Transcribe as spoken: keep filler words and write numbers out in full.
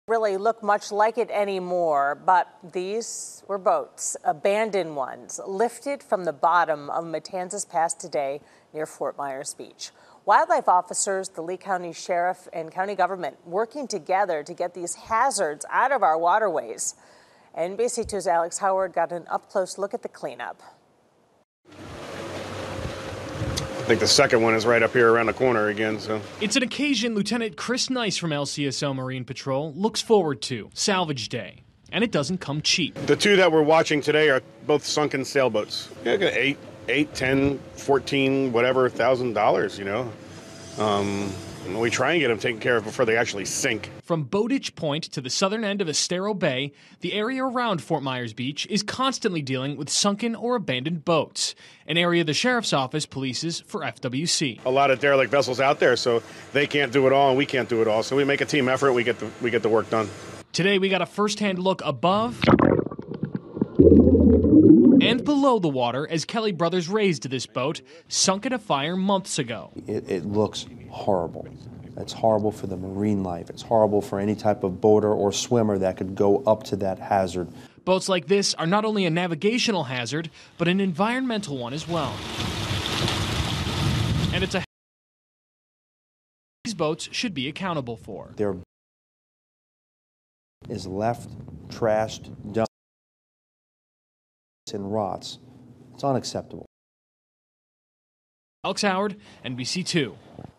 Really look much like it anymore, but these were boats, abandoned ones, lifted from the bottom of Matanzas Pass today near Fort Myers Beach. Wildlife officers, the Lee County Sheriff, and county government working together to get these hazards out of our waterways. N B C two's Alex Howard got an up-close look at the cleanup. I think the second one is right up here around the corner again. So it's an occasion Lieutenant Chris Nice from L C S O Marine Patrol looks forward to, Salvage Day. And it doesn't come cheap. The two that we're watching today are both sunken sailboats. Yeah, eight, eight, ten, fourteen, whatever, thousand dollars, you know. Um, we try and get them taken care of before they actually sink. From Bowditch Point to the southern end of Estero Bay, the area around Fort Myers Beach is constantly dealing with sunken or abandoned boats, an area the Sheriff's Office polices for F W C. A lot of derelict vessels out there, so they can't do it all and we can't do it all. So we make a team effort, we get the, we get the work done. Today we got a first-hand look above and below the water as Kelly Brothers raised this boat, sunk in a fire months ago. It, it looks horrible. It's horrible for the marine life. It's horrible for any type of boater or swimmer that could go up to that hazard. Boats like this are not only a navigational hazard, but an environmental one as well. And it's a these boats should be accountable for. There is left, trashed, dumped, and rots. It's unacceptable. Alex Howard, N B C two.